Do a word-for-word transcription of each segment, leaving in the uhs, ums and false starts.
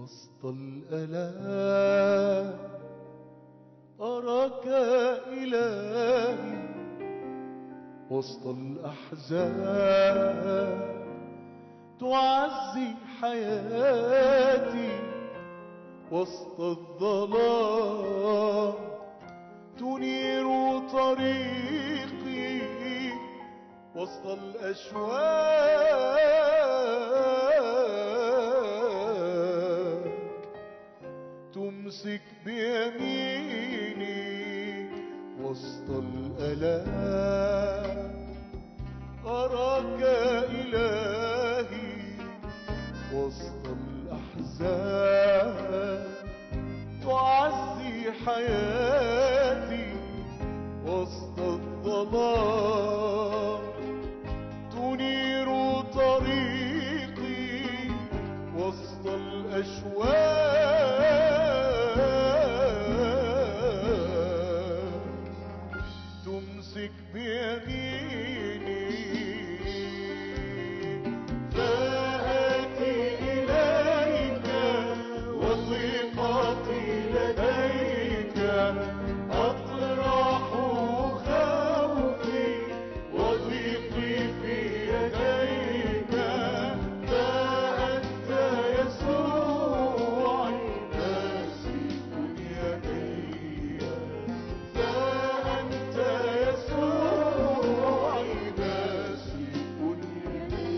وسط الآلام أراك إلهي، وسط الأحزان تعزي حياتي، وسط الظلام تنير طريقي، وسط الأشواق تمسك بيميني، وسط الآلام أراك إلهي، وسط الأحزان تعزي حياتي، وسط الظلام تنير طريقي، وسط الأشواق تمسك بيميني. فآتي إليك وثقتي لديك، أطرح خوفي وضيقي في يديك، فأنت يسوعي ماسك يدي، فأنت يسوعي ماسك يدي.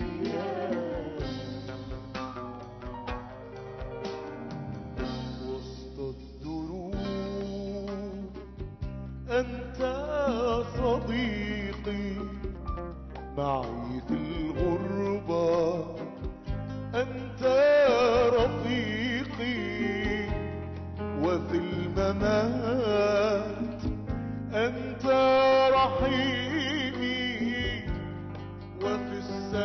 وسط الدروب أنت صديقي، معي في الغربة أنت رفيقي، وفي الممات أنت رحيمي، وفي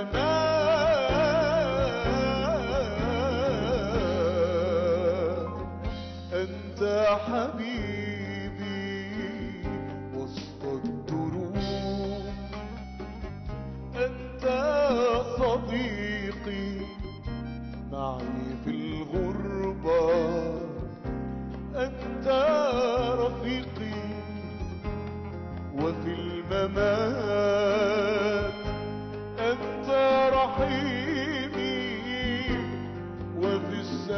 السماء أنت حبيبي. وسط الدروب أنت صديقي، معي في الغربة أنت رفيقي، وفي الممات أنت رحيمي، وفي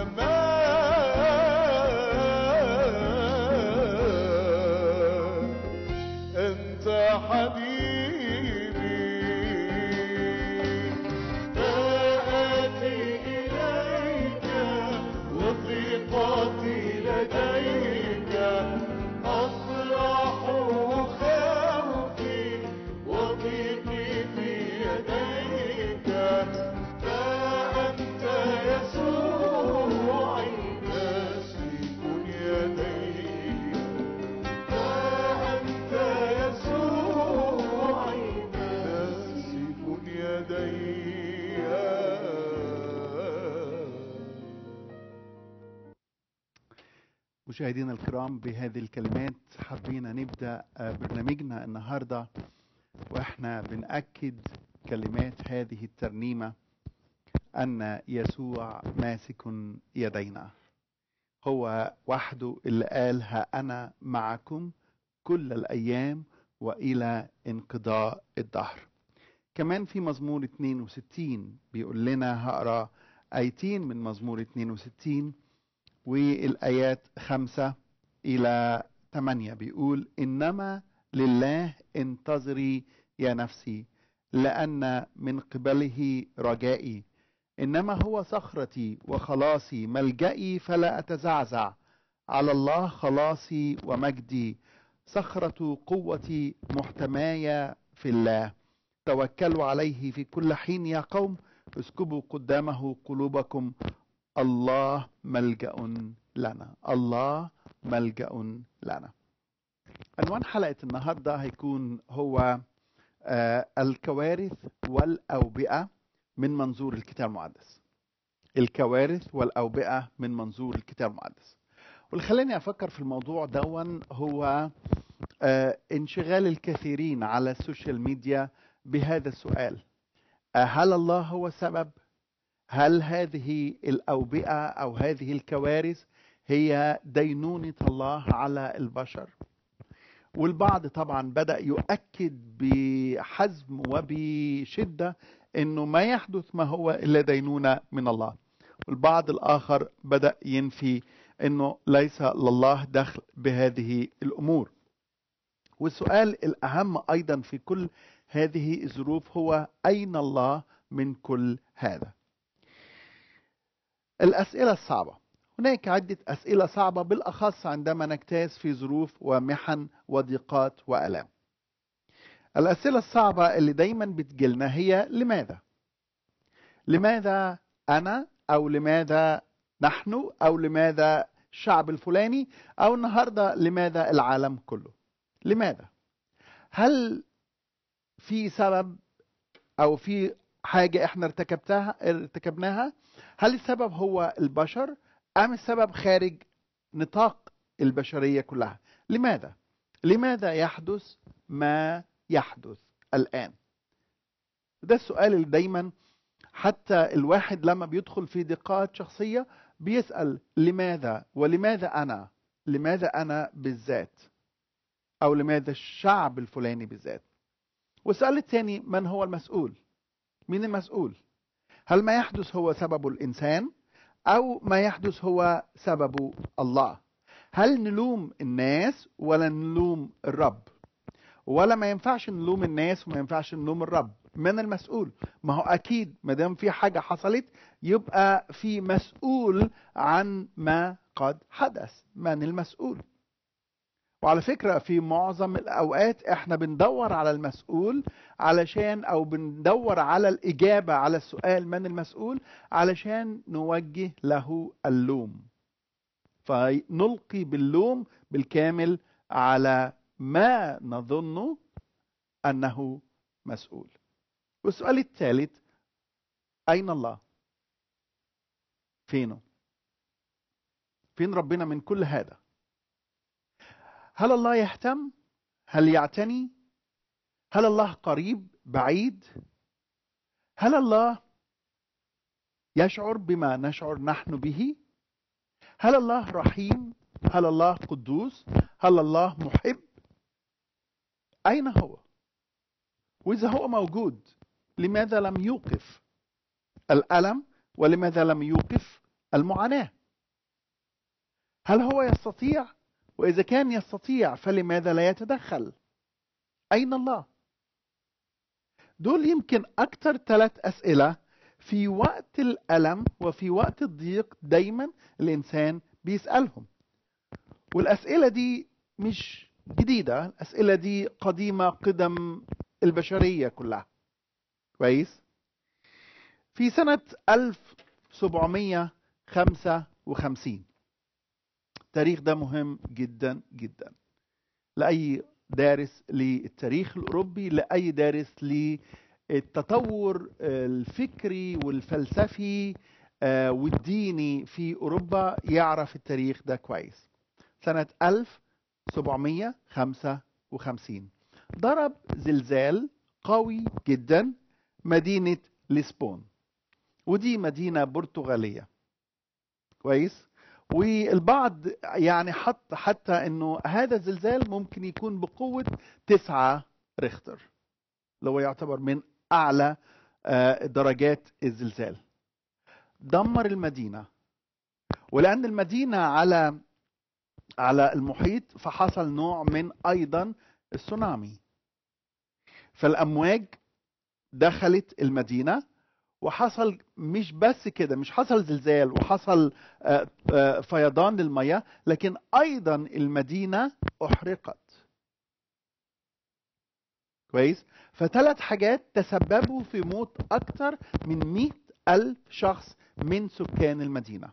السماء أنت حبيبي. فآتي إليك وثقتي لديك، أطرح خوفي وضيقي في يديك، فأنت يسوعي ماسك يدي، فأنت يسوعي ماسك يدي. مشاهدينا الكرام، بهذه الكلمات حبينا نبدأ برنامجنا النهاردة، وإحنا بنأكد كلمات هذه الترنيمة أن يسوع ماسك يدينا. هو وحده اللي قال: ها أنا معكم كل الأيام وإلى انقضاء الدهر. كمان في مزمور اتنين وستين بيقول لنا، هقرأ آيتين من مزمور اتنين وستين والآيات خمسة إلى ثمانية. بيقول: إنما لله انتظري يا نفسي، لأن من قبله رجائي، إنما هو صخرتي وخلاصي، ملجئي فلا أتزعزع، على الله خلاصي ومجدي، صخرة قوتي محتماية في الله. توكلوا عليه في كل حين يا قوم، اسكبوا قدامه قلوبكم، الله ملجأ لنا، الله ملجأ لنا. عنوان حلقة النهاردة هيكون هو آه الكوارث والأوبئة من منظور الكتاب المقدس. الكوارث والأوبئة من منظور الكتاب المقدس. واللي خلاني أفكر في الموضوع دون هو آه انشغال الكثيرين على السوشيال ميديا بهذا السؤال: هل الله هو سبب؟ هل هذه الأوبئة أو هذه الكوارث هي دينونة الله على البشر؟ والبعض طبعا بدأ يؤكد بحزم وبشدة أنه ما يحدث ما هو إلا دينونة من الله، والبعض الآخر بدأ ينفي أنه ليس لله دخل بهذه الأمور. والسؤال الأهم أيضا في كل هذه الظروف هو أين الله من كل هذا؟ الأسئلة الصعبة، هناك عدة أسئلة صعبة بالأخص عندما نجتاز في ظروف ومحن وضيقات وآلام. الأسئلة الصعبة اللي دايما بتجيلنا هي لماذا؟ لماذا أنا؟ أو لماذا نحن؟ أو لماذا الشعب الفلاني؟ أو النهاردة لماذا العالم كله؟ لماذا؟ هل في سبب أو في حاجة احنا ارتكبتها ارتكبناها؟ هل السبب هو البشر أم السبب خارج نطاق البشرية كلها؟ لماذا؟ لماذا يحدث ما يحدث الآن؟ ده السؤال اللي دايما حتى الواحد لما بيدخل في ضيقات شخصية بيسأل لماذا؟ ولماذا أنا؟ لماذا أنا بالذات؟ أو لماذا الشعب الفلاني بالذات؟ والسؤال الثاني، من هو المسؤول؟ مين المسؤول؟ هل ما يحدث هو سببه الإنسان أو ما يحدث هو سببه الله؟ هل نلوم الناس ولا نلوم الرب؟ ولا ما ينفعش نلوم الناس وما ينفعش نلوم الرب؟ من المسؤول؟ ما هو أكيد ما دام في حاجة حصلت يبقى في مسؤول عن ما قد حدث. من المسؤول؟ وعلى فكرة في معظم الأوقات احنا بندور على المسؤول علشان أو بندور على الإجابة على السؤال من المسؤول علشان نوجه له اللوم، فنلقي باللوم بالكامل على ما نظن أنه مسؤول. والسؤال الثالث، أين الله؟ فينه؟ فين ربنا من كل هذا؟ هل الله يهتم؟ هل يعتني؟ هل الله قريب بعيد؟ هل الله يشعر بما نشعر نحن به؟ هل الله رحيم؟ هل الله قدوس؟ هل الله محب؟ أين هو؟ وإذا هو موجود لماذا لم يوقف الألم؟ ولماذا لم يوقف المعاناة؟ هل هو يستطيع؟ وإذا كان يستطيع فلماذا لا يتدخل؟ أين الله؟ دول يمكن أكثر ثلاث أسئلة في وقت الألم وفي وقت الضيق دايما الإنسان بيسألهم. والأسئلة دي مش جديدة، الأسئلة دي قديمة قدم البشرية كلها. كويس؟ في سنة ألف وسبعمائة وخمسة وخمسين، التاريخ ده مهم جدا جدا لأي دارس للتاريخ الأوروبي، لأي دارس للتطور الفكري والفلسفي والديني في أوروبا يعرف التاريخ ده كويس. سنة ألف وسبعمائة وخمسة وخمسين ضرب زلزال قوي جدا مدينة لشبونة، ودي مدينة برتغالية. كويس؟ والبعض يعني حط حتى انه هذا الزلزال ممكن يكون بقوة تسعة ريختر، لو يعتبر من اعلى درجات الزلزال. دمر المدينة، ولان المدينة على على المحيط فحصل نوع من ايضا السونامي، فالامواج دخلت المدينة وحصل مش بس كده، مش حصل زلزال وحصل فيضان للمياه، لكن ايضا المدينة احرقت. كويس؟ فثلاث حاجات تسببوا في موت اكثر من مئة الف شخص من سكان المدينة.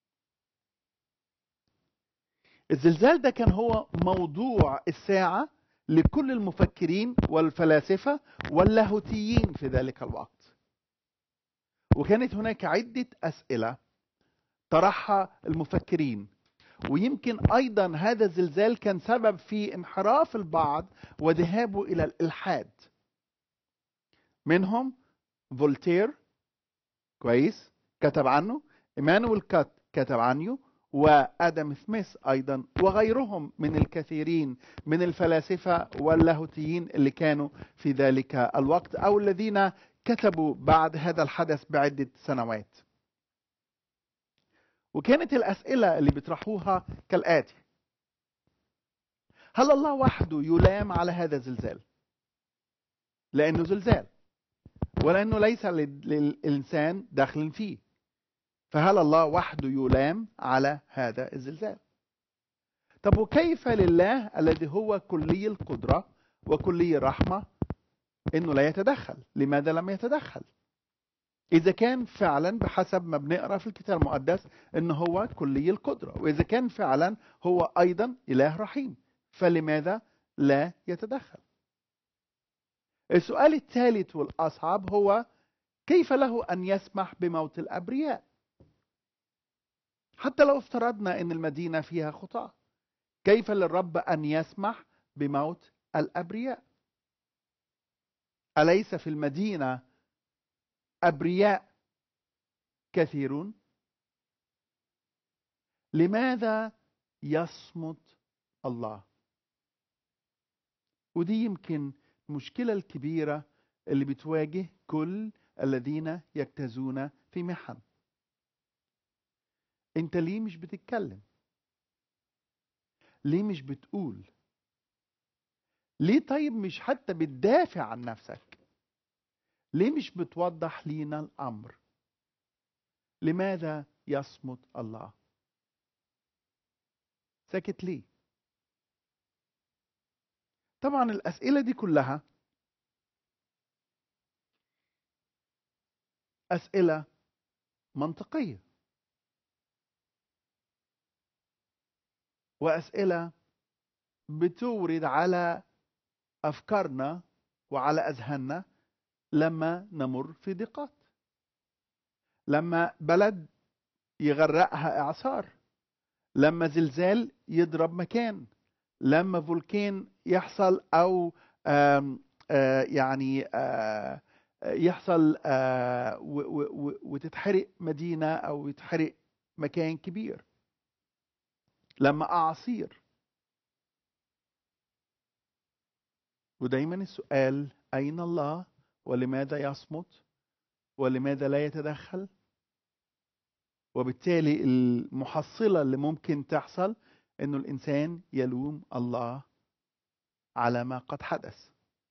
الزلزال ده كان هو موضوع الساعة لكل المفكرين والفلاسفة واللاهوتيين في ذلك الوقت. وكانت هناك عدة أسئلة طرحها المفكرين، ويمكن أيضا هذا الزلزال كان سبب في انحراف البعض وذهابه إلى الإلحاد. منهم فولتير، كويس، كتب عنه، إيمانويل كات كتب عنه، وآدم سميث أيضا، وغيرهم من الكثيرين من الفلاسفة واللاهوتيين اللي كانوا في ذلك الوقت أو الذين كتبوا بعد هذا الحدث بعدة سنوات. وكانت الأسئلة اللي بيطرحوها كالآتي: هل الله وحده يلام على هذا الزلزال؟ لأنه زلزال، ولأنه ليس للإنسان دخل فيه، فهل الله وحده يلام على هذا الزلزال؟ طب وكيف لله الذي هو كلي القدرة وكلي الرحمة إنه لا يتدخل؟ لماذا لم يتدخل؟ إذا كان فعلا بحسب ما بنقرأ في الكتاب المقدس إنه هو كلي القدرة، وإذا كان فعلا هو أيضا إله رحيم، فلماذا لا يتدخل؟ السؤال الثالث والأصعب هو: كيف له أن يسمح بموت الأبرياء؟ حتى لو افترضنا أن المدينة فيها خطاة، كيف للرب أن يسمح بموت الأبرياء؟ أليس في المدينة أبرياء كثيرون؟ لماذا يصمت الله؟ ودي يمكن المشكلة الكبيرة اللي بتواجه كل الذين يجتازون في محن. انت ليه مش بتتكلم؟ ليه مش بتقول؟ ليه طيب مش حتى بتدافع عن نفسك؟ ليه مش بتوضح لينا الأمر؟ لماذا يصمت الله؟ ساكت ليه؟ طبعا الأسئلة دي كلها أسئلة منطقية، وأسئلة بتورد على أفكارنا وعلى أذهاننا لما نمر في ضيقات، لما بلد يغرقها إعصار، لما زلزال يضرب مكان، لما فولكان يحصل أو آم آه يعني آه يحصل آه وتتحرق مدينة أو يتحرق مكان كبير، لما أعاصير. ودايما السؤال: أين الله؟ ولماذا يصمت؟ ولماذا لا يتدخل؟ وبالتالي المحصلة اللي ممكن تحصل إنه الإنسان يلوم الله على ما قد حدث.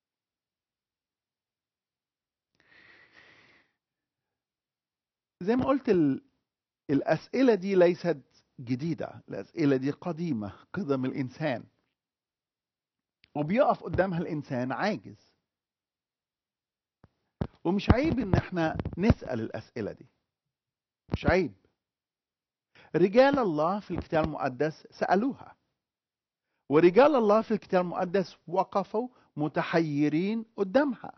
زي ما قلت، الأسئلة دي ليست جديدة، الأسئلة دي قديمة، قدم الإنسان، وبيقف قدامها الإنسان عاجز. ومش عيب إن احنا نسأل الأسئلة دي، مش عيب. رجال الله في الكتاب المقدس سألوها، ورجال الله في الكتاب المقدس وقفوا متحيرين قدامها.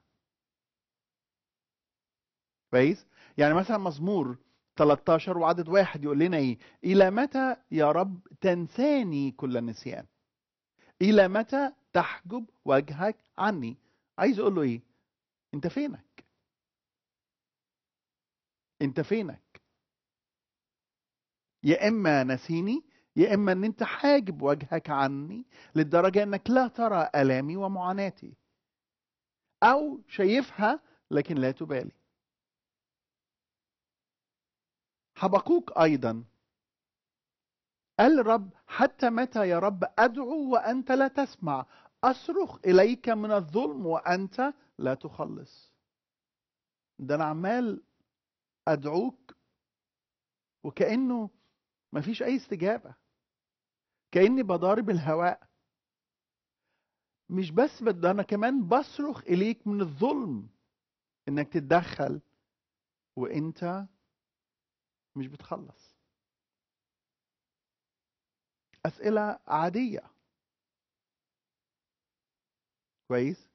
كويس؟ يعني مثلا مزمور ثلاثة عشر وعدد واحد يقول لنا ايه؟ إلى متى يا رب تنساني كل النسيان؟ إلى متى تحجب وجهك عني؟ عايز أقول له إيه؟ أنت فينك؟ أنت فينك؟ يا إما نسيني، يا إما أن أنت حاجب وجهك عني للدرجة أنك لا ترى آلامي ومعاناتي، أو شايفها لكن لا تبالي. حبقوك أيضا قال الرب: حتى متى يا رب أدعو وأنت لا تسمع؟ أصرخ إليك من الظلم وأنت لا تخلص. ده أنا عمال أدعوك وكأنه مفيش أي استجابة، كأني بضارب الهواء. مش بس ده أنا كمان بصرخ إليك من الظلم إنك تتدخل وإنت مش بتخلص. أسئلة عادية. كويس؟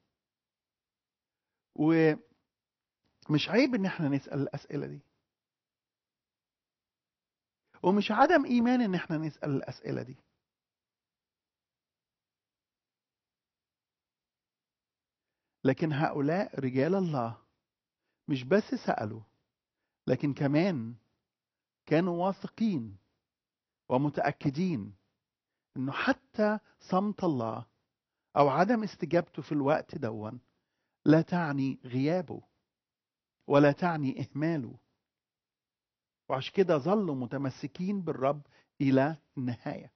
ومش عيب إن احنا نسأل الأسئلة دي، ومش عدم إيمان إن احنا نسأل الأسئلة دي. لكن هؤلاء رجال الله مش بس سألوا، لكن كمان كانوا واثقين ومتأكدين انه حتى صمت الله او عدم استجابته في الوقت دون لا تعني غيابه ولا تعني اهماله، وعشان كده ظلوا متمسكين بالرب الى النهاية.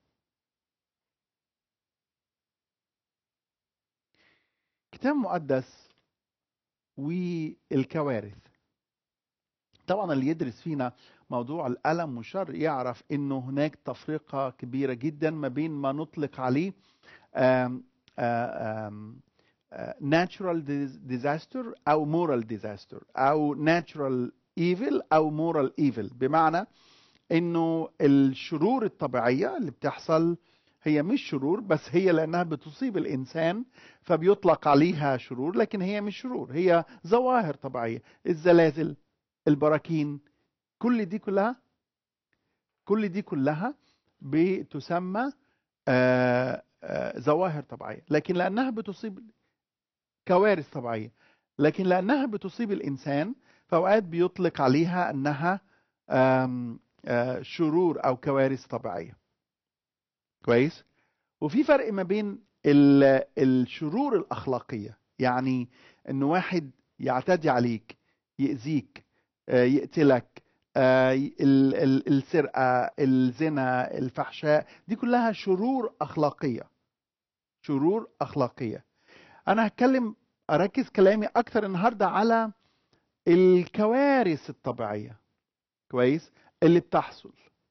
كتاب مقدس والكوارث. طبعا اللي يدرس فينا موضوع الألم والشر يعرف انه هناك تفرقة كبيرة جدا ما بين ما نطلق عليه آم آم آم natural disaster او moral disaster او natural evil او moral evil، بمعنى انه الشرور الطبيعية اللي بتحصل هي مش شرور، بس هي لانها بتصيب الانسان فبيطلق عليها شرور، لكن هي مش شرور، هي ظواهر طبيعية. الزلازل، البراكين، كل دي كلها كل دي كلها بتسمى آآ آآ ظواهر طبيعية، لكن لأنها بتصيب كوارث طبيعية، لكن لأنها بتصيب الإنسان فأوقات بيطلق عليها أنها آم آآ شرور أو كوارث طبيعية. كويس؟ وفي فرق ما بين الشرور الأخلاقية، يعني إنه واحد يعتدي عليك، يأذيك، يقتلك، السرقة، الزنا، الفحشاء، دي كلها شرور أخلاقية. شرور أخلاقية. أنا هتكلم أركز كلامي أكثر النهاردة على الكوارث الطبيعية، كويس، اللي بتحصل.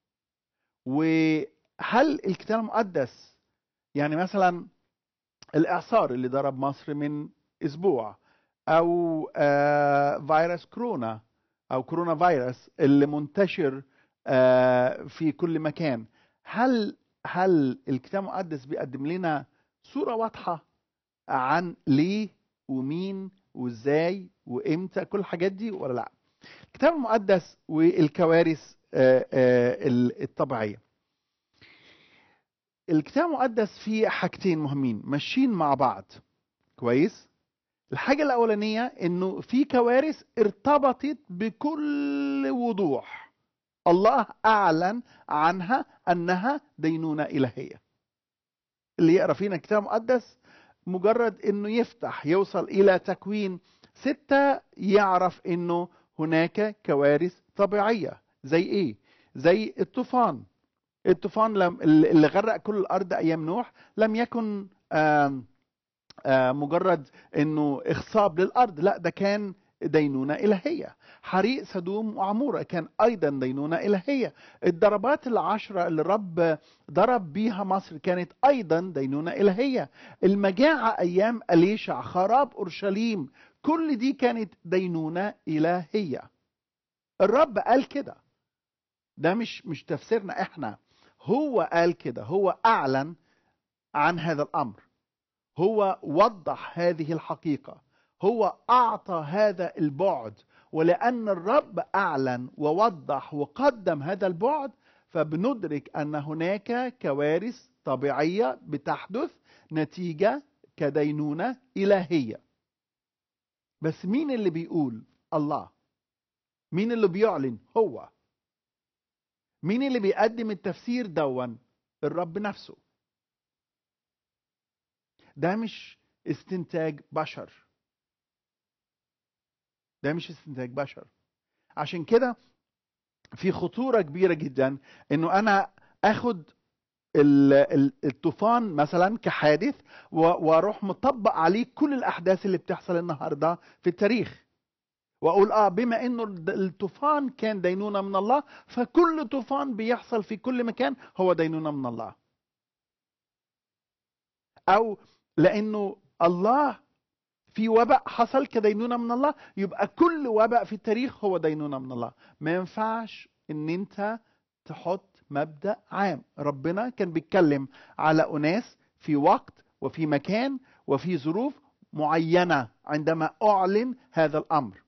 وهل الكتاب المقدس يعني مثلا الإعصار اللي ضرب مصر من أسبوع، أو آه فيروس كورونا أو كورونا فيروس اللي منتشر آه في كل مكان، هل هل الكتاب المقدس بيقدم لنا صورة واضحة عن ليه ومين وإزاي وإمتى كل الحاجات دي ولا لا؟ الكتاب المقدس والكوارث آه آه الطبيعية. الكتاب المقدس فيه حاجتين مهمين ماشيين مع بعض، كويس. الحاجة الأولانية إنه في كوارث ارتبطت بكل وضوح، الله أعلن عنها أنها دينونة إلهية. اللي يقرأ فينا الكتاب المقدس مجرد إنه يفتح يوصل إلى تكوين ستة يعرف إنه هناك كوارث طبيعية. زي إيه؟ زي الطوفان. الطوفان اللي غرق كل الأرض أيام نوح لم يكن آم آم مجرد أنه إخصاب للأرض، لا، ده كان دينونة إلهية. حريق سدوم وعمورة كان أيضا دينونة إلهية. الضربات العشرة اللي الرب ضرب بيها مصر كانت أيضا دينونة إلهية. المجاعة أيام أليشع، خراب أورشليم، كل دي كانت دينونة إلهية. الرب قال كده، ده مش مش تفسيرنا احنا، هو قال كده، هو أعلن عن هذا الأمر، هو وضح هذه الحقيقة، هو أعطى هذا البعد. ولأن الرب أعلن ووضح وقدم هذا البعد فبندرك أن هناك كوارث طبيعية بتحدث نتيجة كدينونة إلهية. بس مين اللي بيقول؟ الله. مين اللي بيعلن؟ هو. مين اللي بيقدم التفسير دون؟ الرب نفسه. ده مش استنتاج بشر، ده مش استنتاج بشر. عشان كده في خطورة كبيرة جدا انه انا اخد الطوفان مثلا كحادث واروح مطبق عليه كل الاحداث اللي بتحصل النهاردة في التاريخ، واقول اه بما انه الطوفان كان دينونة من الله فكل طوفان بيحصل في كل مكان هو دينونة من الله، او لانه الله في وباء حصل كدينونة من الله يبقى كل وباء في التاريخ هو دينونة من الله. ما ينفعش ان انت تحط مبدأ عام. ربنا كان بيتكلم على أناس في وقت وفي مكان وفي ظروف معينة عندما أعلن هذا الأمر.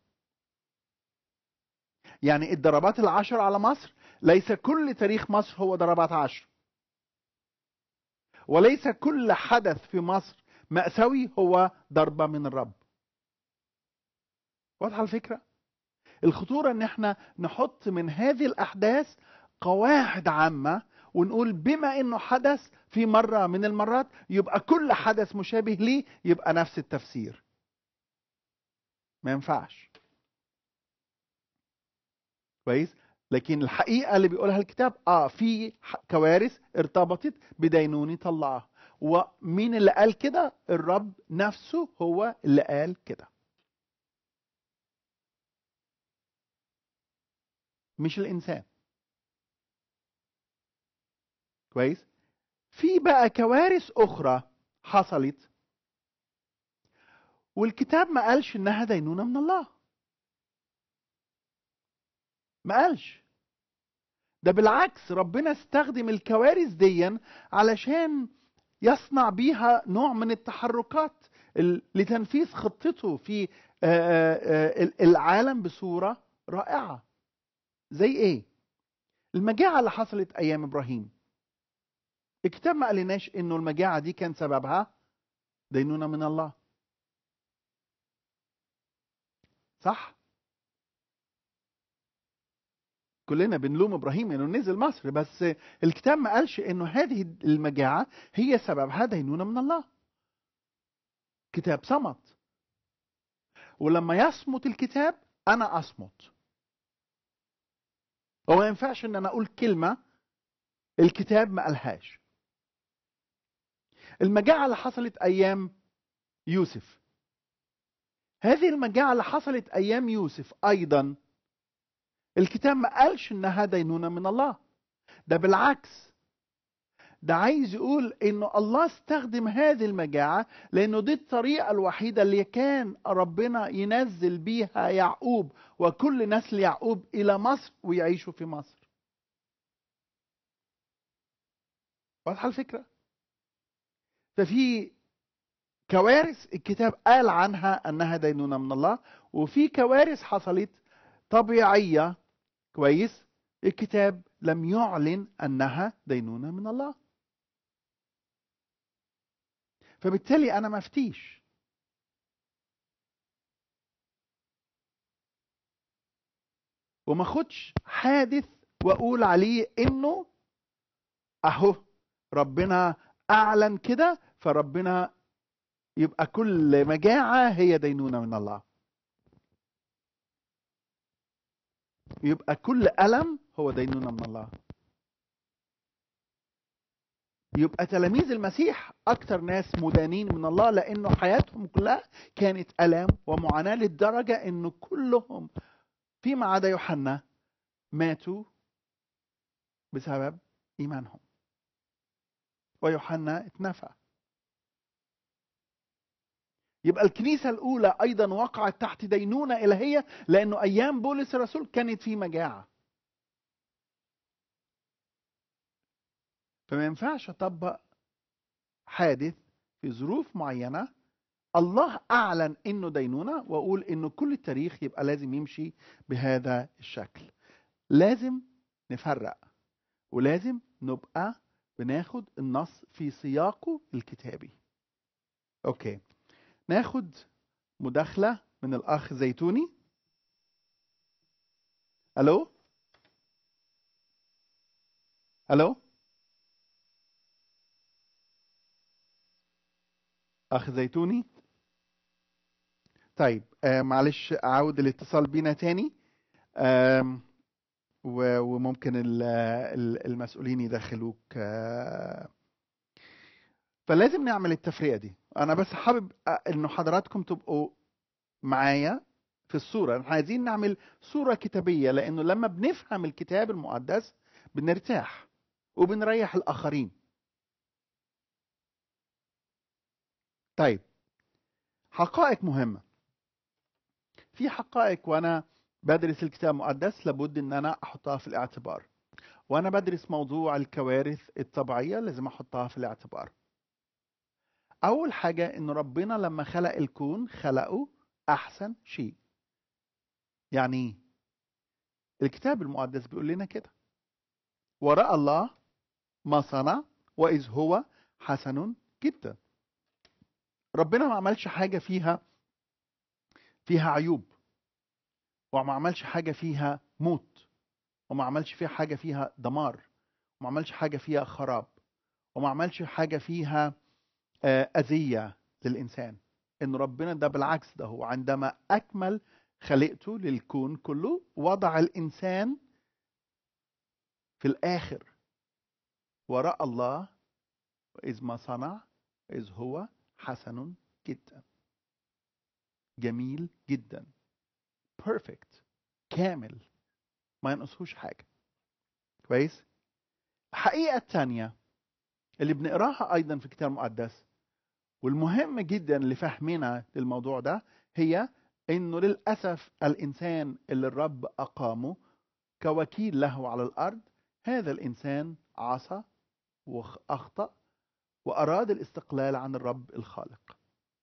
يعني الضربات العشر على مصر ليس كل تاريخ مصر هو ضربات عشر، وليس كل حدث في مصر مأساوي هو ضربة من الرب. واضحة الفكرة؟ الخطورة ان احنا نحط من هذه الاحداث قواعد عامة ونقول بما انه حدث في مرة من المرات يبقى كل حدث مشابه ليه يبقى نفس التفسير. ما ينفعش. كويس. لكن الحقيقة اللي بيقولها الكتاب اه في كوارث ارتبطت بدينونة الله. ومين اللي قال كده؟ الرب نفسه هو اللي قال كده، مش الإنسان. كويس. في بقى كوارث أخرى حصلت والكتاب ما قالش إنها دينونة من الله. ما قالش. ده بالعكس ربنا استخدم الكوارث دي علشان يصنع بيها نوع من التحركات لتنفيذ خطته في العالم بصورة رائعة. زي ايه؟ المجاعة اللي حصلت ايام ابراهيم، الكتاب ما قالناش انه المجاعة دي كان سببها دينونة من الله، صح؟ كلنا بنلوم ابراهيم انه نزل مصر، بس الكتاب ما قالش انه هذه المجاعة هي سببها دينونة من الله. كتاب صمت، ولما يصمت الكتاب انا اصمت. وما ينفعش ان انا اقول كلمة الكتاب ما قالهاش. المجاعة اللي حصلت ايام يوسف، هذه المجاعة اللي حصلت ايام يوسف ايضا الكتاب ما قالش انها دينونة من الله. ده بالعكس، ده عايز يقول انه الله استخدم هذه المجاعة لانه دي الطريقة الوحيدة اللي كان ربنا ينزل بيها يعقوب وكل نسل يعقوب الى مصر ويعيشوا في مصر. واضحة الفكرة؟ ففي كوارث الكتاب قال عنها انها دينونة من الله، وفي كوارث حصلت طبيعية كويس الكتاب لم يعلن انها دينونة من الله. فبالتالي انا ما افتيش. وما خدش حادث واقول عليه انه اهو ربنا اعلن كده فربنا يبقى كل مجاعة هي دينونة من الله، يبقى كل ألم هو دينونة من الله. يبقى تلاميذ المسيح أكتر ناس مدانين من الله لأنه حياتهم كلها كانت ألم ومعاناة للدرجة أنه كلهم فيما عدا يوحنا ماتوا بسبب إيمانهم، ويوحنا اتنفى. يبقى الكنيسة الأولى أيضا وقعت تحت دينونة إلهية لأنه أيام بولس الرسول كانت في مجاعة. فما ينفعش أطبق حادث في ظروف معينة الله أعلن إنه دينونة وأقول إنه كل التاريخ يبقى لازم يمشي بهذا الشكل. لازم نفرق، ولازم نبقى بناخد النص في سياقه الكتابي. أوكي، ناخد مداخلة من الأخ زيتوني. ألو ألو أخ زيتوني. طيب آه معلش أعود الاتصال بينا تاني، آه وممكن المسؤولين يدخلوك. آه فلازم نعمل التفرقة دي. أنا بس حابب إنه حضراتكم تبقوا معايا في الصورة. احنا عايزين نعمل صورة كتابية لأنه لما بنفهم الكتاب المقدس بنرتاح وبنريح الآخرين. طيب، حقائق مهمة. في حقائق وأنا بدرس الكتاب المقدس لابد إن أنا أحطها في الاعتبار. وأنا بدرس موضوع الكوارث الطبيعية لازم أحطها في الاعتبار. أول حاجة إن ربنا لما خلق الكون خلقه أحسن شيء. يعني الكتاب المقدس بيقول لنا كده: ورأى الله ما صنع وإذ هو حسن جدا. ربنا ما عملش حاجة فيها فيها عيوب، وما عملش حاجة فيها موت، وما عملش فيها حاجة فيها دمار، وما عملش حاجة فيها خراب، وما عملش حاجة فيها آه، أذية للإنسان. إن ربنا ده بالعكس، ده هو عندما أكمل خلقته للكون كله وضع الإنسان في الآخر، ورأى الله إذ ما صنع إذ هو حسن جدا، جميل جدا، perfect، كامل، ما ينقصهوش حاجة. كويس. الحقيقة الثانية اللي بنقراها أيضا في الكتاب المقدس والمهم جدا لفهمنا للموضوع ده، هي إنه للأسف الإنسان اللي الرب أقامه كوكيل له على الأرض، هذا الإنسان عصى وأخطأ وأراد الاستقلال عن الرب الخالق.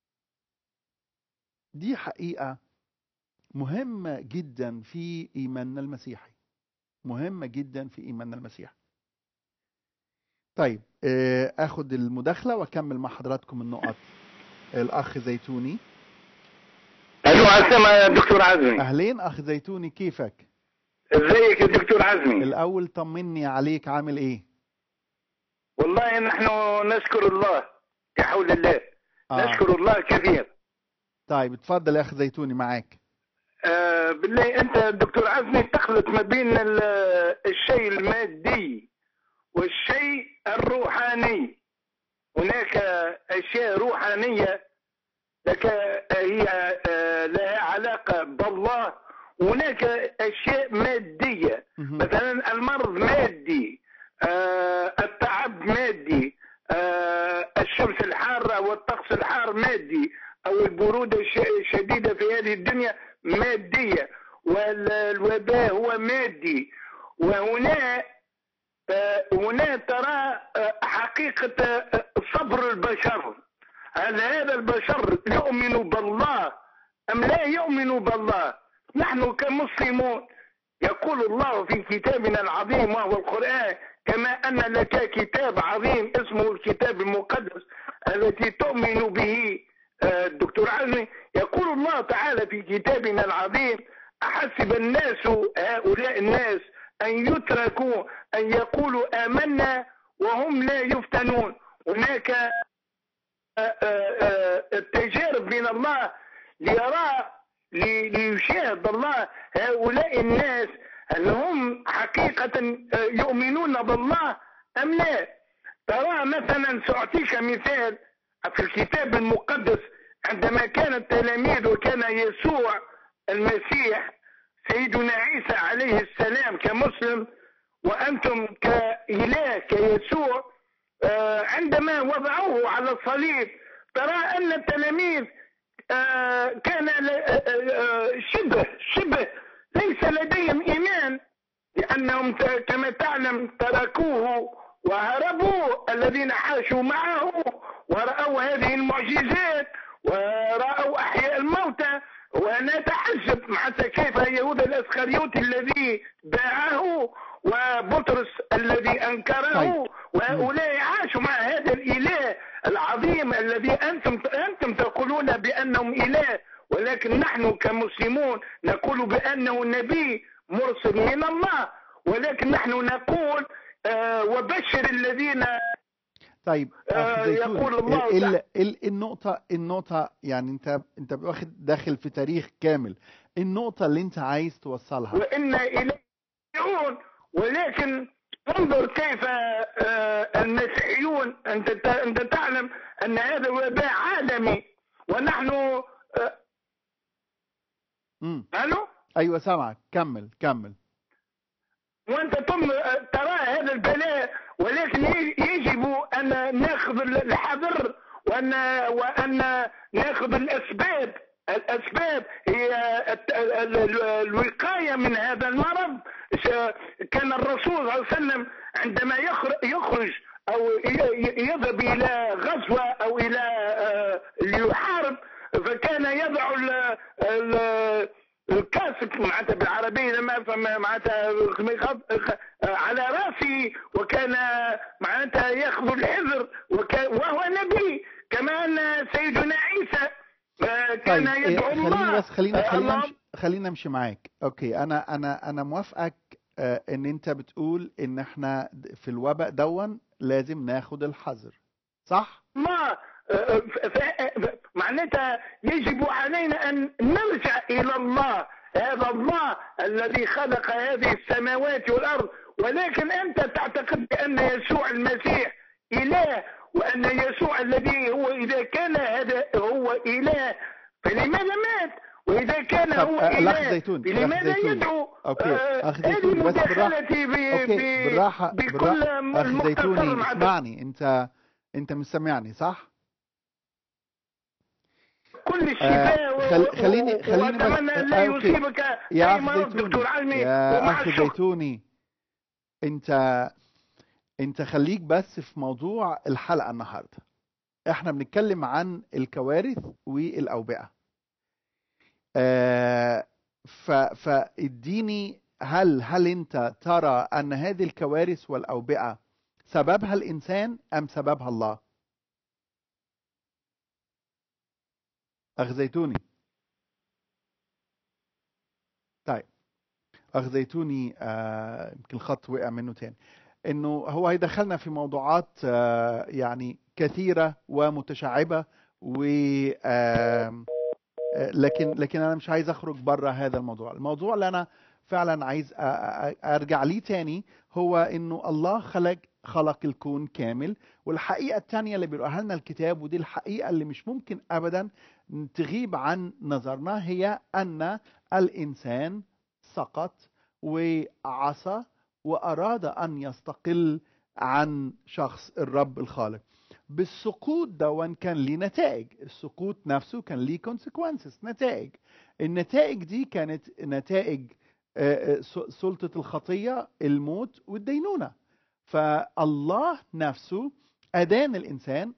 دي حقيقة مهمة جدا في إيماننا المسيحي، مهمة جدا في إيماننا المسيحي. طيب أخد المداخلة وأكمل مع حضراتكم النقط. الأخ زيتوني. ألو، عسلامة يا دكتور عزمي. أهلين أخ زيتوني، كيفك؟ ازيك يا دكتور عزمي؟ الأول طمني عليك، عامل إيه؟ والله نحن نشكر الله بحول الله. آه. نشكر الله كثير. طيب اتفضل يا أخ زيتوني معاك. آه بالله أنت دكتور عزمي تخلط ما بين الشيء المادي والشيء الروحاني. هناك أشياء روحانية لك هي لها علاقة بالله، وهناك أشياء مادية. مثلا المرض مادي، آه التعب مادي، آه الشمس الحارة والطقس الحار مادي، أو البرودة الشديدة في هذه الدنيا مادية، والوباء هو مادي. وهنا آه هنا ترى آه حقيقة آه صبر البشر. هل هذا البشر يؤمن بالله أم لا يؤمن بالله؟ نحن كمسلمون يقول الله في كتابنا العظيم وهو القرآن، كما أن لك كتاب عظيم اسمه الكتاب المقدس التي تؤمن به الدكتور عزمي. يقول الله تعالى في كتابنا العظيم: أحسب الناس، هؤلاء الناس، أن يتركوا أن يقولوا آمنا وهم لا يفتنون. هناك التجارب من الله ليرى ليشاهد الله هؤلاء الناس هل هم حقيقة يؤمنون بالله أم لا. ترى مثلا سأعطيك مثال في الكتاب المقدس، عندما كان التلاميذ وكان يسوع المسيح سيدنا عيسى عليه السلام كمسلم، وأنتم كإله كيسوع، عندما وضعوه على الصليب، ترى أن التلاميذ كان شبه شبه ليس لديهم إيمان، لأنهم كما تعلم تركوه وهربوا الذين عاشوا معه ورأوا هذه المعجزات ورأوا أحياء الموتى. وأنا أتعجب حتى كيف يهوذا الإسخريوطي الذي باعه وبطرس الذي أنكره، طيب. وهؤلاء عاشوا مع هذا الإله العظيم الذي أنتم أنتم تقولون بأنهم إله، ولكن نحن كمسلمون نقول بأنه نبي مرسل من الله، ولكن نحن نقول آه وبشر الذين. طيب آه يقول الله ال ال النقطة النقطة يعني انت انت واخد داخل في تاريخ كامل. النقطة اللي انت عايز توصلها وإن إليه يرجعون، ولكن انظر كيف آه المسيحيون، انت انت تعلم ان هذا وباء عالمي ونحن آه امم الو ايوه سامعك، كمل كمل. وانت ترى هذا البلاء، ولكن يجب ان ناخذ الحذر وان وان ناخذ الاسباب. الاسباب هي الوقايه من هذا المرض. كان الرسول صلى الله عليه وسلم عندما يخرج او يذهب الى غزوه او الى ليحارب، فكان يضع الكاسك معناتها بالعربية لما معناتها على راسه، وكان معناتها ياخذ الحذر، وهو نبي كما أن سيدنا عيسى كان طيب. يدعو خليني الله. بس خلينا خلينا خلينا نمشي معاك. اوكي، انا انا انا موافقك. آه، ان انت بتقول ان احنا في الوباء دون لازم ناخد الحذر، صح؟ ما آه، ف- ف- معناتها يجب علينا أن نرجع إلى الله، هذا الله الذي خلق هذه السماوات والأرض. ولكن أنت تعتقد بأن يسوع المسيح إله، وأن يسوع الذي هو إذا كان هذا هو إله فلماذا مات؟ وإذا كان طب هو آه، الاخ إله زيتون، الاخ فلماذا زيتون. يدعو؟ اوكي آه، اخ هذه زيتوني، بس بالراحه. مداخلتي ب- اوكي ب- بالراحه بكل بالراحه. اخ المختصر زيتوني مع اسمعني، انت انت مش سامعني صح؟ كل آه الشفاء و- خل... و- خليني خليني بس. واتمنى ان لا آه اوكي يصيبك يا اي اخ مرض دكتور زيتوني، علمي. يا ومع اخ الشكر زيتوني، انت انت خليك بس في موضوع الحلقه النهارده. احنا بنتكلم عن الكوارث والاوبئه. آه ف... فاديني، هل هل انت ترى ان هذه الكوارث والاوبئه سببها الانسان ام سببها الله؟ اخ زيتوني. طيب اخ زيتوني، آه، يمكن الخط وقع منه تاني. انه هو هيدخلنا في موضوعات آه، يعني كثيره ومتشعبه، و آم، آه، لكن لكن انا مش عايز اخرج بره هذا الموضوع. الموضوع اللي انا فعلا عايز أ- أ- ارجع ليه تاني هو انه الله خلق خلق الكون كامل. والحقيقه التانيه اللي بيقولها لنا الكتاب، ودي الحقيقه اللي مش ممكن ابدا تغيب عن نظرنا، هي ان الانسان سقط وعصى واراد ان يستقل عن شخص الرب الخالق. بالسقوط ده وان كان ليه نتائج، السقوط نفسه كان ليه consequences، نتائج. النتائج دي كانت نتائج آه، آه، س- سلطة الخطية، الموت والدينونة. فالله نفسه أدان الإنسان،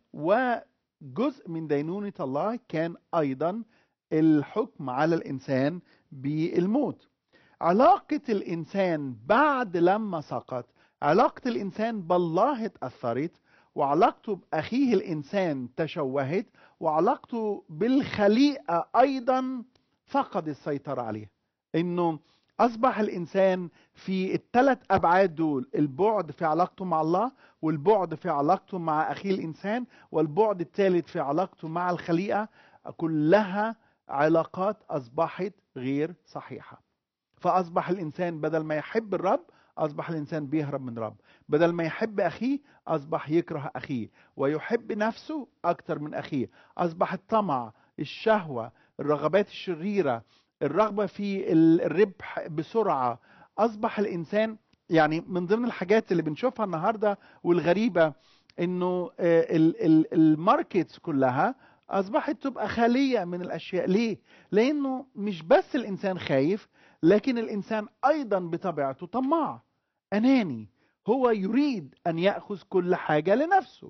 وجزء من دينونة الله كان أيضا الحكم على الإنسان بالموت. علاقة الإنسان بعد لما سقط، علاقة الإنسان بالله اتأثرت، وعلاقته بأخيه الإنسان تشوهت، وعلاقته بالخليقة أيضا فقد السيطرة عليها. إنه أصبح الإنسان في الثلاث أبعاد دول، البعد في علاقته مع الله، والبعد في علاقته مع أخيه الإنسان، والبعد الثالث في علاقته مع الخليقة، كلها علاقات أصبحت غير صحيحة. فأصبح الإنسان بدل ما يحب الرب أصبح الإنسان بيهرب من الرب، بدل ما يحب أخيه أصبح يكره أخيه، ويحب نفسه أكتر من أخيه. أصبح الطمع، الشهوة، الرغبات الشريرة، الرغبة في الربح بسرعة. أصبح الإنسان، يعني من ضمن الحاجات اللي بنشوفها النهاردة والغريبة، إنه آه، ال- ال- الماركتس كلها أصبحت تبقى خالية من الأشياء. ليه؟ لأنه مش بس الإنسان خايف، لكن الإنسان أيضا بطبيعته طماع أناني. هو يريد أن يأخذ كل حاجة لنفسه،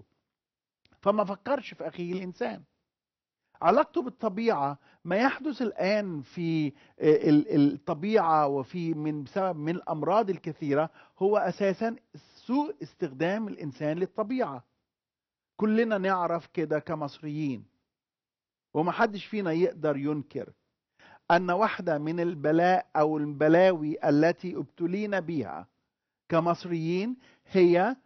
فما فكرش في أخيه الإنسان. علاقته بالطبيعة، ما يحدث الآن في ال- الطبيعة وفي من بسبب من الأمراض الكثيرة، هو أساسا سوء استخدام الإنسان للطبيعة. كلنا نعرف كده كمصريين، ومحدش فينا يقدر ينكر أن واحدة من البلاء أو البلاوي التي ابتلينا بها كمصريين هي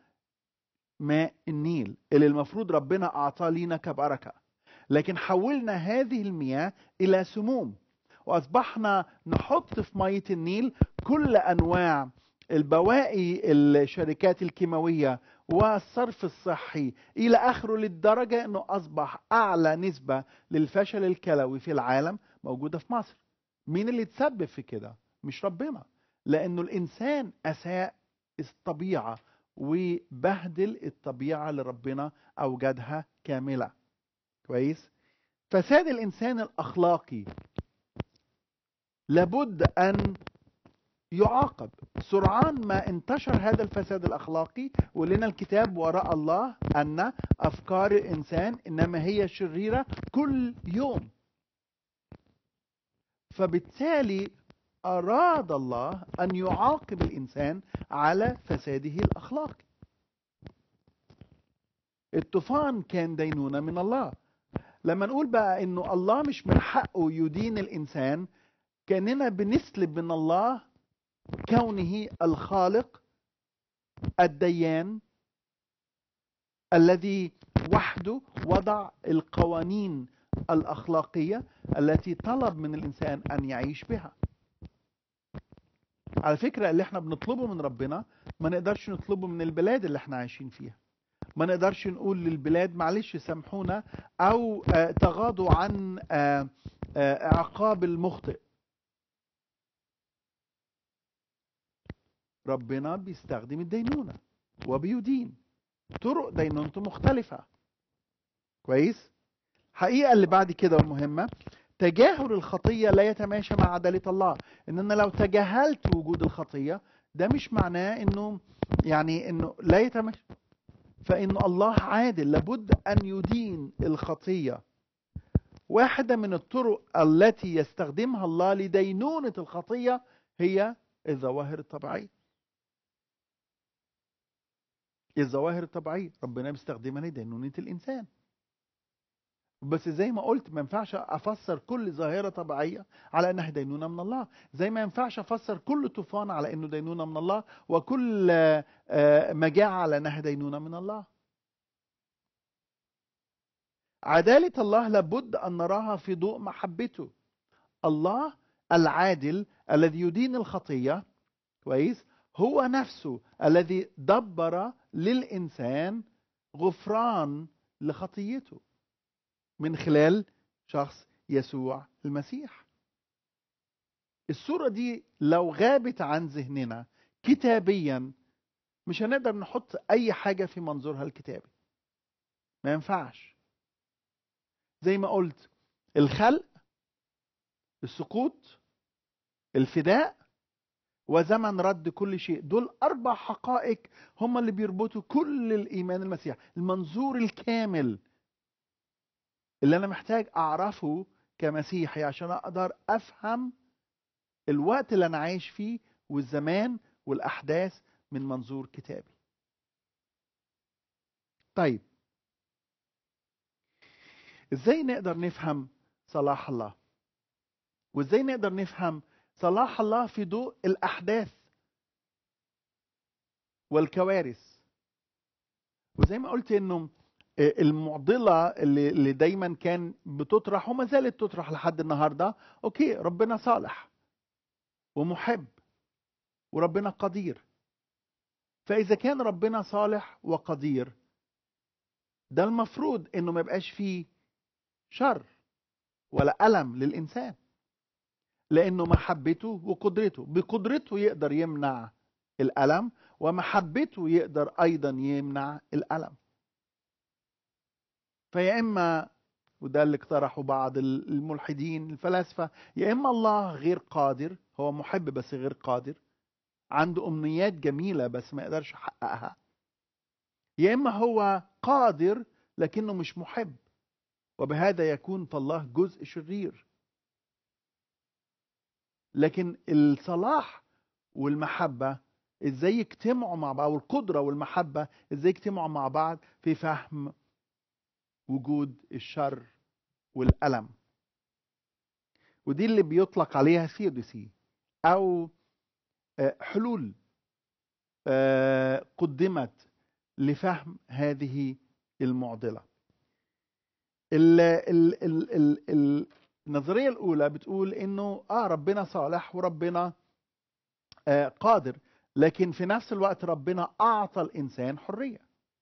ماء النيل، اللي المفروض ربنا أعطاه لينا كبركة، لكن حولنا هذه المياه إلى سموم، وأصبحنا نحط في مية النيل كل أنواع البواقي، الشركات الكيماوية والصرف الصحي إلى آخره، للدرجة أنه أصبح أعلى نسبة للفشل الكلوي في العالم موجودة في مصر. مين اللي تسبب في كده؟ مش ربنا، لأنه الإنسان أساء الطبيعة وبهدل الطبيعة اللي ربنا أوجدها كاملة. كويس؟ فساد الإنسان الأخلاقي لابد أن يعاقب. سرعان ما انتشر هذا الفساد الأخلاقي، ولنا الكتاب وراء الله أن أفكار الإنسان إنما هي شريرة كل يوم. فبالتالي أراد الله أن يعاقب الإنسان على فساده الأخلاقي. الطوفان كان دينونة من الله. لما نقول بقى إنه الله مش من حقه يدين الإنسان، كأننا بنسلب من الله كونه الخالق الديان الذي وحده وضع القوانين الأخلاقية التي طلب من الإنسان أن يعيش بها. على فكرة اللي احنا بنطلبه من ربنا ما نقدرش نطلبه من البلاد اللي احنا عايشين فيها. ما نقدرش نقول للبلاد معلش سامحونا أو آه تغاضوا عن آه آه عقاب المخطئ. ربنا بيستخدم الدينونة وبيدين، طرق دينونته مختلفة. كويس؟ حقيقة اللي بعد كده المهمة، تجاهل الخطية لا يتماشى مع عدالة الله. ان انا لو تجاهلت وجود الخطية ده مش معناه انه يعني انه لا يتماشى، فان الله عادل، لابد ان يدين الخطية. واحدة من الطرق التي يستخدمها الله لدينونة الخطية هي الظواهر الطبيعية. الظواهر الطبيعية ربنا بيستخدمها لدينونة الإنسان. بس زي ما قلت ما ينفعش افسر كل ظاهره طبيعيه على انها دينونه من الله، زي ما ينفعش افسر كل طوفان على انه دينونه من الله، وكل مجاعه على انها دينونه من الله. عداله الله لابد ان نراها في ضوء محبته. الله العادل الذي يدين الخطيه، كويس، هو نفسه الذي دبر للانسان غفران لخطيته من خلال شخص يسوع المسيح. الصورة دي لو غابت عن ذهننا كتابيا مش هنقدر نحط أي حاجة في منظورها الكتابي. ما ينفعش. زي ما قلت، الخلق، السقوط، الفداء، وزمن رد كل شيء، دول أربع حقائق هم اللي بيربطوا كل الإيمان المسيح، المنظور الكامل اللي أنا محتاج أعرفه كمسيحي عشان أقدر أفهم الوقت اللي أنا عايش فيه والزمان والأحداث من منظور كتابي. طيب، إزاي نقدر نفهم صلاح الله؟ وإزاي نقدر نفهم صلاح الله في ضوء الأحداث والكوارث؟ وزي ما قلت إنه المعضلة اللي, اللي دايما كان بتطرح وما زالت تطرح لحد النهاردة، أوكي ربنا صالح ومحب وربنا قدير. فإذا كان ربنا صالح وقدير، ده المفروض إنه ما يبقاش فيه شر ولا ألم للإنسان، لأنه محبته وقدرته، بقدرته يقدر يمنع الألم، ومحبته يقدر أيضا يمنع الألم. فيا إما، وده اللي اقترحه بعض الملحدين الفلاسفة، يا إما الله غير قادر، هو محب بس غير قادر، عنده أمنيات جميلة بس ما يقدرش يحققها، يا إما هو قادر لكنه مش محب، وبهذا يكون فالله جزء شرير. لكن الصلاح والمحبة ازاي يجتمعوا مع بعض، والقدرة والمحبة ازاي يجتمعوا مع بعض في فهم وجود الشر والألم. ودي اللي بيطلق عليها ثيوديسي أو حلول قدمت لفهم هذه المعضلة. ال ال ال ال ال النظرية الأولى بتقول إنه آه ربنا صالح وربنا آه قادر، لكن في نفس الوقت ربنا أعطى الإنسان حرية.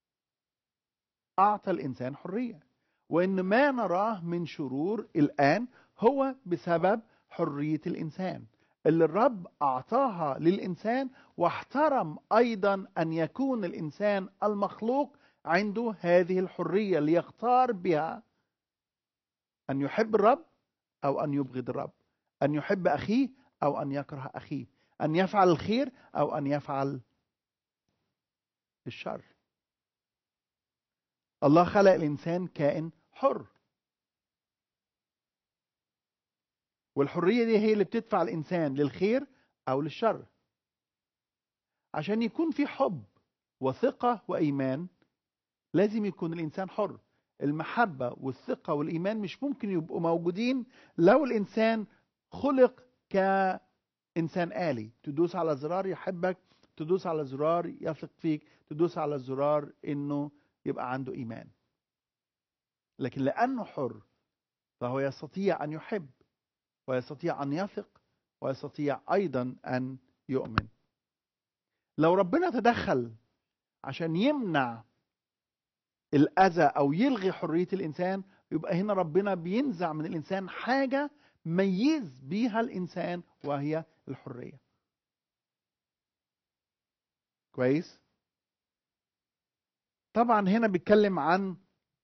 أعطى الإنسان حرية، وإن ما نراه من شرور الآن هو بسبب حرية الإنسان اللي الرب أعطاها للإنسان، واحترم أيضا أن يكون الإنسان المخلوق عنده هذه الحرية ليختار بها أن يحب الرب أو أن يبغض الرب، أن يحب أخيه أو أن يكره أخيه، أن يفعل الخير أو أن يفعل الشر. الله خلق الإنسان كائن حر، والحرية دي هي اللي بتدفع الإنسان للخير أو للشر. عشان يكون في حب وثقة وإيمان لازم يكون الإنسان حر. المحبة والثقة والإيمان مش ممكن يبقوا موجودين لو الإنسان خلق كإنسان آلي، تدوس على زرار يحبك، تدوس على زرار يثق فيك، تدوس على زرار إنه يبقى عنده إيمان. لكن لأنه حر فهو يستطيع أن يحب، ويستطيع أن يثق، ويستطيع أيضا أن يؤمن. لو ربنا تدخل عشان يمنع الأذى أو يلغي حرية الإنسان، يبقى هنا ربنا بينزع من الإنسان حاجة ميز بيها الإنسان، وهي الحرية. كويس؟ طبعا هنا بيتكلم عن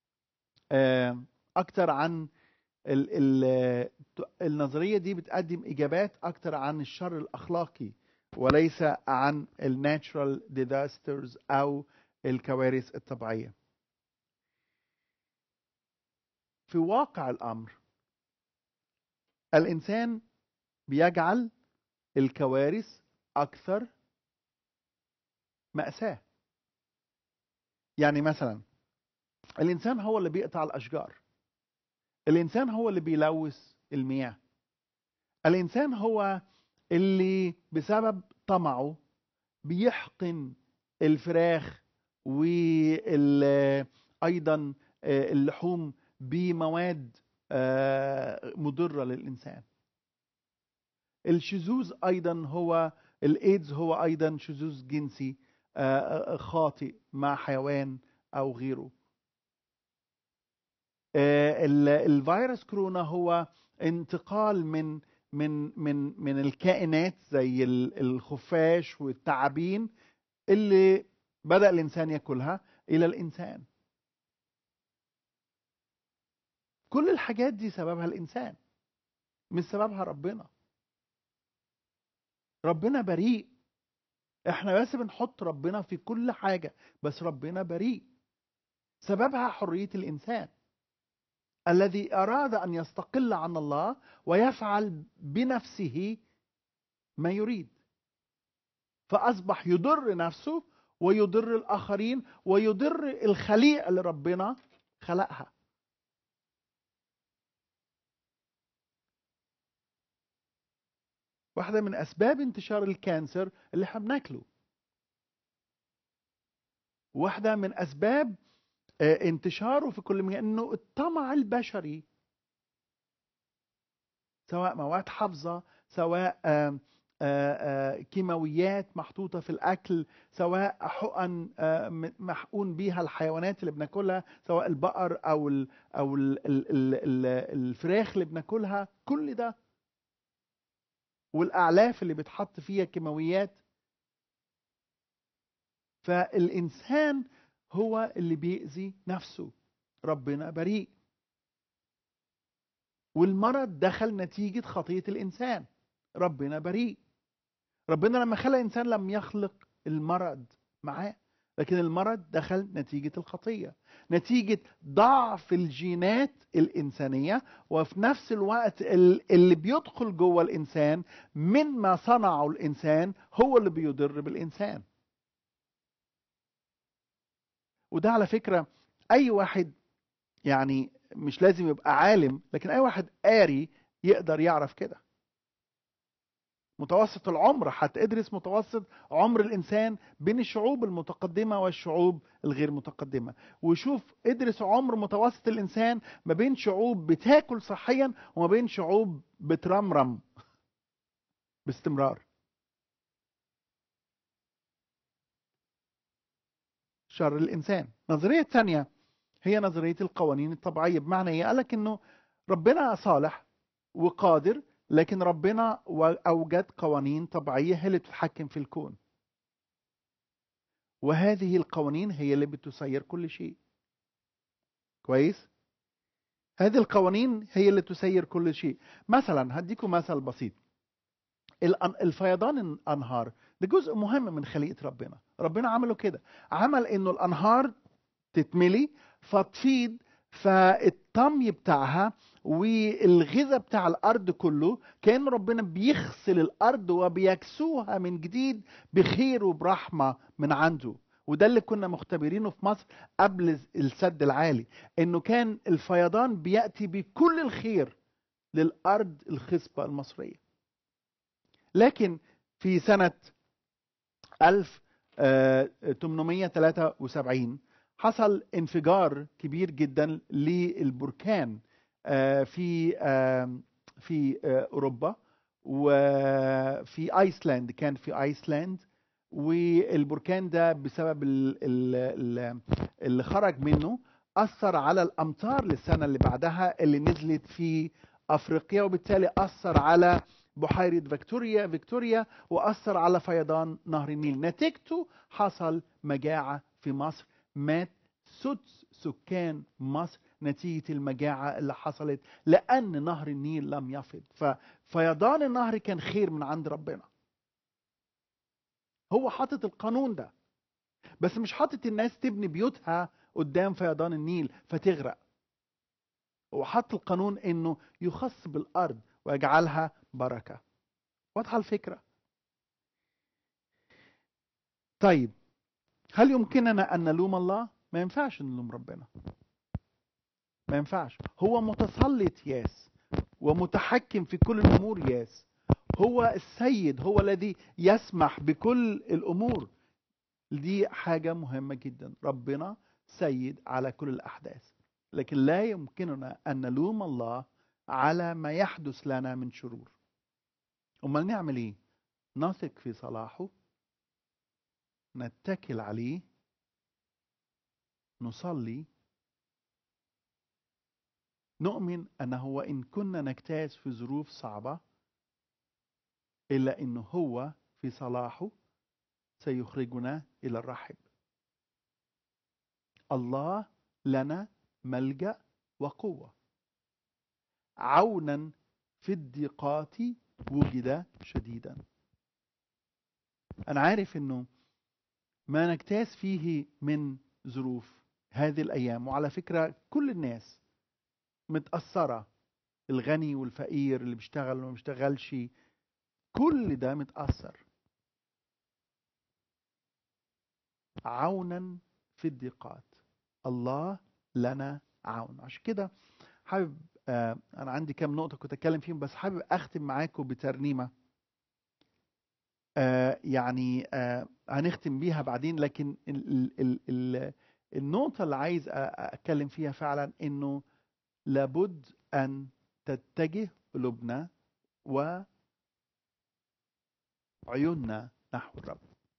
أكتر عن ال ال النظرية دي بتقدم إجابات أكتر عن الشر الأخلاقي، وليس عن الناتشرال ديزاسترز أو الكوارث الطبيعية. في واقع الأمر الإنسان بيجعل الكوارث أكثر مأساة. يعني مثلا الإنسان هو اللي بيقطع الأشجار، الإنسان هو اللي بيلوث المياه، الإنسان هو اللي بسبب طمعه بيحقن الفراخ وأيضا اللحوم بمواد مضرة للإنسان. الشذوذ أيضا هو الإيدز، هو أيضا شذوذ جنسي خاطئ مع حيوان أو غيره. الفيروس كورونا هو انتقال من من من من الكائنات زي الخفاش والثعابين اللي بدأ الإنسان يأكلها إلى الإنسان. كل الحاجات دي سببها الإنسان، مش سببها ربنا. ربنا بريء، احنا بس بنحط ربنا في كل حاجة، بس ربنا بريء. سببها حرية الإنسان الذي أراد أن يستقل عن الله ويفعل بنفسه ما يريد، فأصبح يضر نفسه ويضر الآخرين ويضر الخليقة اللي ربنا خلقها. واحدة من أسباب انتشار الكانسر اللي احنا بناكله، واحدة من أسباب انتشاره في كل مكان انه الطمع البشري، سواء مواد حافظة، سواء آآ آآ كيماويات محطوطة في الأكل، سواء حقن محقون بيها الحيوانات اللي بناكلها، سواء البقر أو ال أو ال ال ال الفراخ اللي بناكلها، كل ده، والأعلاف اللي بتحط فيها كيماويات. فالإنسان هو اللي بيأذي نفسه، ربنا بريء. والمرض دخل نتيجة خطية الإنسان، ربنا بريء. ربنا لما خلق الإنسان لم يخلق المرض معاه، لكن المرض دخل نتيجة الخطية، نتيجة ضعف الجينات الإنسانية، وفي نفس الوقت اللي بيدخل جوه الإنسان من ما صنعه الإنسان هو اللي بيضر بالإنسان. وده على فكرة أي واحد، يعني مش لازم يبقى عالم، لكن أي واحد قاري يقدر يعرف كده. متوسط العمر، هتدرس متوسط عمر الإنسان بين الشعوب المتقدمة والشعوب الغير متقدمة، وشوف ادرس عمر متوسط الإنسان ما بين شعوب بتاكل صحيا وما بين شعوب بترمرم باستمرار. شر الإنسان. نظرية ثانية هي نظرية القوانين الطبيعية. بمعنى ايه؟ قالك انه ربنا صالح وقادر، لكن ربنا أوجد قوانين طبيعية هي اللي بتتحكم في الكون، وهذه القوانين هي اللي بتسير كل شيء. كويس؟ هذه القوانين هي اللي تسير كل شيء. مثلا هديكم مثل بسيط، الفيضان الأنهار ده جزء مهم من خليقة ربنا. ربنا عمله كده، عمل انه الأنهار تتملي فتفيض، فالطمي بتاعها والغذاء بتاع الأرض كله كان ربنا بيغسل الأرض وبيكسوها من جديد بخير وبرحمة من عنده. وده اللي كنا مختبرينه في مصر قبل السد العالي، انه كان الفيضان بيأتي بكل الخير للأرض الخصبة المصرية. لكن في سنة ألف وثمانمائة وثلاثة وسبعين حصل انفجار كبير جدا للبركان في في أوروبا وفي ايسلاند. كان في ايسلاند، والبركان ده بسبب اللي خرج منه أثر على الأمطار للسنة اللي بعدها اللي نزلت في أفريقيا، وبالتالي أثر على بحيرة فيكتوريا فيكتوريا وأثر على فيضان نهر النيل. نتيجته حصل مجاعة في مصر، مات سدس سكان مصر نتيجة المجاعة اللي حصلت لأن نهر النيل لم يفض. ففيضان النهر كان خير من عند ربنا. هو حاطط القانون ده، بس مش حاطط الناس تبني بيوتها قدام فيضان النيل فتغرق. هو حط القانون انه يخص بالارض ويجعلها بركه. واضحه الفكره؟ طيب، هل يمكننا ان نلوم الله؟ ما ينفعش نلوم ربنا، ما ينفعش. هو متسلط ياس ومتحكم في كل الامور ياس. هو السيد، هو الذي يسمح بكل الامور. دي حاجه مهمه جدا. ربنا سيد على كل الاحداث، لكن لا يمكننا ان نلوم الله على ما يحدث لنا من شرور. امال نعمل ايه؟ نثق في صلاحه، نتكل عليه، نصلي، نؤمن انه وان كنا نجتاز في ظروف صعبه الا انه هو في صلاحه سيخرجنا الى الرحب. الله لنا ملجأ وقوة، عونا في الضيقات وجد شديدا. أنا عارف أنه ما نجتاز فيه من ظروف هذه الأيام، وعلى فكرة كل الناس متأثرة، الغني والفقير، اللي بيشتغل وما بيشتغلش، كل ده متأثر. عونا في الضيقات، الله لنا عون. عشان كده حابب آه انا عندي كام نقطه كنت اتكلم فيهم، بس حابب اختم معاكم بترنيمه آه يعني آه هنختم بيها بعدين. لكن ال ال ال النقطه اللي عايز اتكلم فيها فعلا انه لابد ان تتجه قلوبنا وعيوننا نحو الرب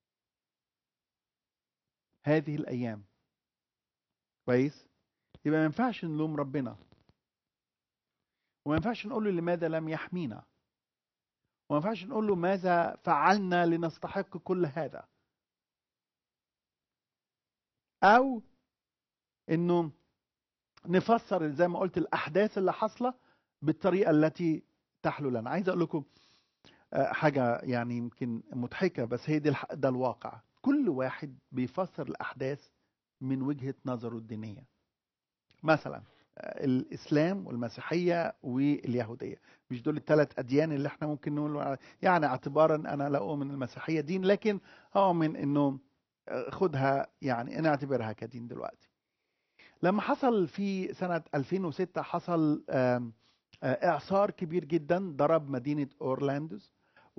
هذه الايام. كويس؟ يبقى ما ينفعش نلوم ربنا، وما ينفعش نقول له لماذا لم يحمينا، وما ينفعش نقول له ماذا فعلنا لنستحق كل هذا، او انه نفسر زي ما قلت الاحداث اللي حاصله بالطريقه التي تحلو لنا. عايز اقول لكم حاجه يعني يمكن مضحكه، بس هي دي ده الواقع. كل واحد بيفسر الاحداث من وجهه نظره الدينيه. مثلا الاسلام والمسيحيه واليهوديه، مش دول الثلاث اديان اللي احنا ممكن نقول يعني اعتبارا انا لا اؤمن المسيحيه دين، لكن اؤمن انه خدها يعني نعتبرها كدين دلوقتي. لما حصل في سنه ألفين وستة حصل اعصار كبير جدا ضرب مدينه اورلاندوز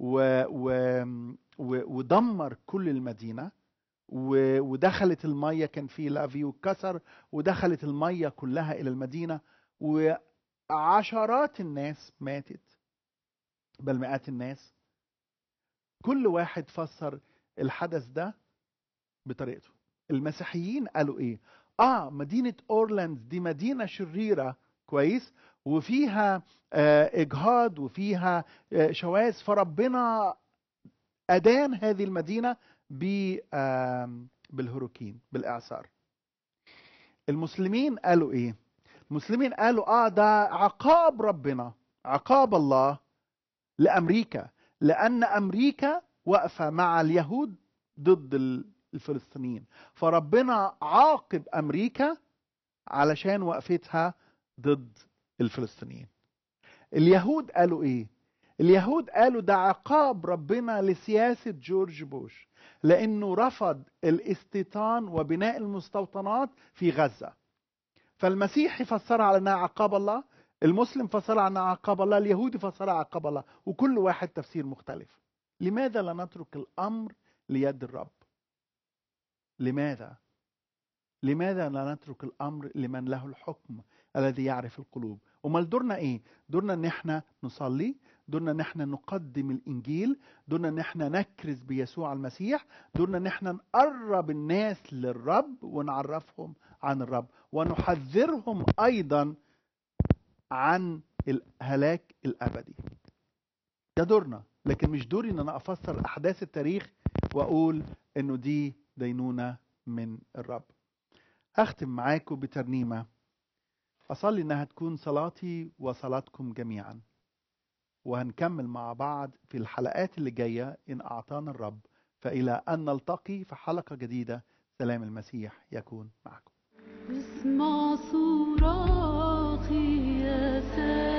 ودمر كل المدينه، ودخلت المية، كان في لافيو كسر ودخلت المية كلها إلى المدينة، وعشرات الناس ماتت، بل مئات الناس. كل واحد فسر الحدث ده بطريقته. المسيحيين قالوا إيه؟ آه مدينة أورلاندز دي مدينة شريرة، كويس، وفيها آه إجهاض وفيها آه شواذ، فربنا أدان هذه المدينة بالهروكين، بالإعصار. المسلمين قالوا إيه؟ المسلمين قالوا آه ده عقاب ربنا، عقاب الله لأمريكا، لأن أمريكا واقفة مع اليهود ضد الفلسطينيين، فربنا عاقب أمريكا علشان وقفتها ضد الفلسطينيين. اليهود قالوا إيه؟ اليهود قالوا ده عقاب ربنا لسياسة جورج بوش، لأنه رفض الاستيطان وبناء المستوطنات في غزة. فالمسيح يفسرها على أنها عقاب الله، المسلم فسرها عن عقاب الله، اليهودي فسرها عقاب الله، وكل واحد تفسير مختلف. لماذا لا نترك الأمر ليد الرب؟ لماذا؟ لماذا لا نترك الأمر لمن له الحكم الذي يعرف القلوب؟ امال دورنا ايه؟ دورنا ان احنا نصلي، دورنا ان احنا نقدم الانجيل، دورنا ان احنا نكرز بيسوع المسيح، دورنا ان احنا نقرب الناس للرب ونعرفهم عن الرب، ونحذرهم ايضا عن الهلاك الابدي. ده دورنا، لكن مش دوري ان انا افسر احداث التاريخ واقول انه دي دينونة من الرب. هختم معاكم بترنيمة أصلي إنها تكون صلاتي وصلاتكم جميعا، وهنكمل مع بعض في الحلقات اللي جاية إن أعطانا الرب، فإلى أن نلتقي في حلقة جديدة. سلام المسيح يكون معكم. اسمع صراخي يا سيد.